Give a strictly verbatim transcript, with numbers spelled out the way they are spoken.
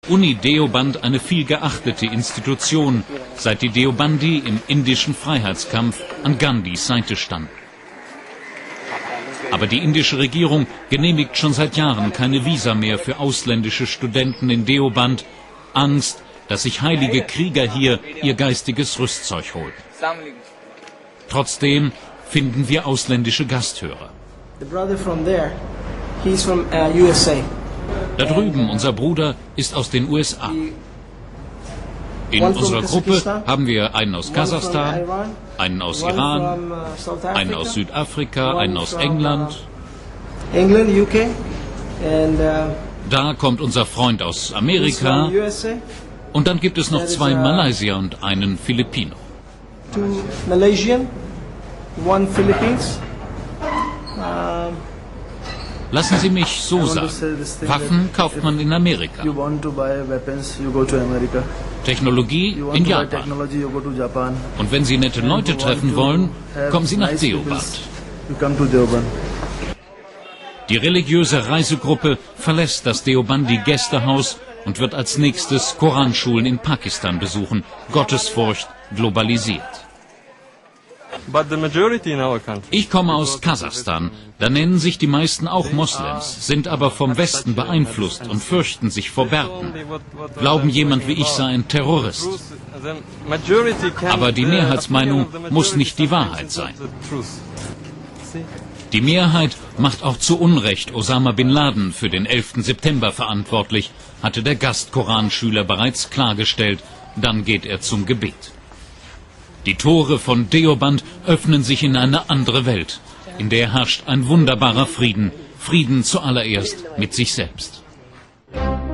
Uni Deoband eine viel geachtete Institution, seit die Deobandi im indischen Freiheitskampf an Gandhis Seite standen. Aber die indische Regierung genehmigt schon seit Jahren keine Visa mehr für ausländische Studenten in Deoband. Angst, dass sich heilige Krieger hier ihr geistiges Rüstzeug holen. Trotzdem finden wir ausländische Gasthörer. Da drüben, unser Bruder, ist aus den U S A. In unserer Gruppe haben wir einen aus Kasachstan, einen aus Iran, einen aus Südafrika, einen aus England. Da kommt unser Freund aus Amerika. Und dann gibt es noch zwei Malaysier und einen Filipino. Lassen Sie mich so sagen, Waffen kauft man in Amerika, Technologie in Japan. Und wenn Sie nette Leute treffen wollen, kommen Sie nach Deoband. Die religiöse Reisegruppe verlässt das Deobandi-Gästehaus und wird als nächstes Koranschulen in Pakistan besuchen. Gottesfurcht globalisiert. Ich komme aus Kasachstan. Da nennen sich die meisten auch Moslems, sind aber vom Westen beeinflusst und fürchten sich vor Bärten. Glauben, jemand wie ich sei ein Terrorist. Aber die Mehrheitsmeinung muss nicht die Wahrheit sein. Die Mehrheit macht auch zu Unrecht Osama bin Laden für den elften September verantwortlich, hatte der Gastkoranschüler bereits klargestellt. Dann geht er zum Gebet. Die Tore von Deoband öffnen sich in eine andere Welt. In der herrscht ein wunderbarer Frieden. Frieden zuallererst mit sich selbst.